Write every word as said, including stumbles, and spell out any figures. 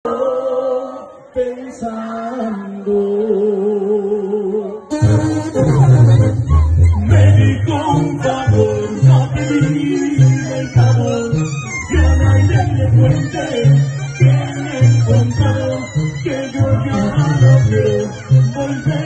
pensando. Me dijo un favor, no te di el favor, yo no hay de le cuente que me encontró, que yo ya no quiero volver.